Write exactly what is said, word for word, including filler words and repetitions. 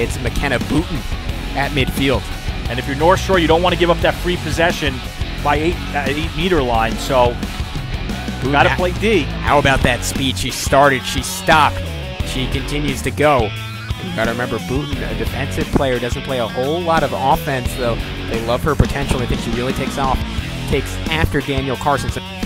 it's Makenna Boutin at midfield. And if you're North Shore, you don't want to give up that free possession by eight, uh, eight meter line, so you got to play D. How about that speed? She started, she stopped, she continues to go. You got to remember, Boutin, a defensive player, doesn't play a whole lot of offense, though. They love her potential. I think she really takes off, takes after Daniel Carson. So